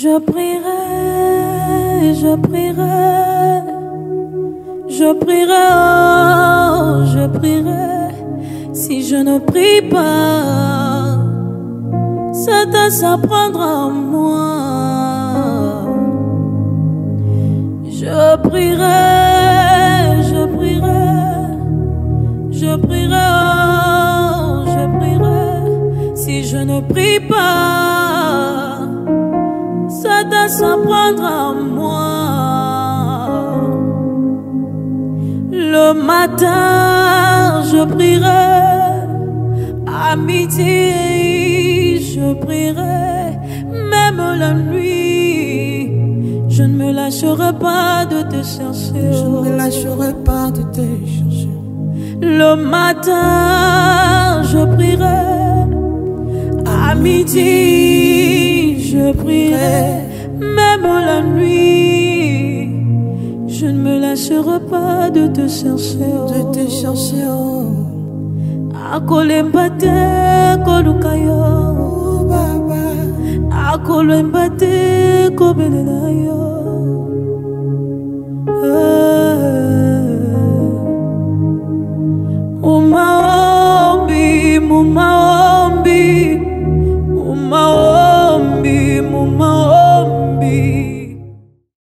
Je prierai, je prierai, je prierai, oh, je prierai. Si je ne prie pas, Satan s'apprendra en moi. Je prierai, je prierai, je prierai, oh, je prierai. Si je ne prie pas, Satan s'apprendra en moi. Le matin, je prierai. À midi, je prierai. Même la nuit, je ne me lâcherai pas de te chercher. Je ne me lâcherai pas de te chercher. Le matin, je prierai. À midi, je prierai. Même la nuit, je ne me lâcherai pas de te chercher. De te chercher. Akolembate kolukayo, Oh Baba. akolembate kobenelayo.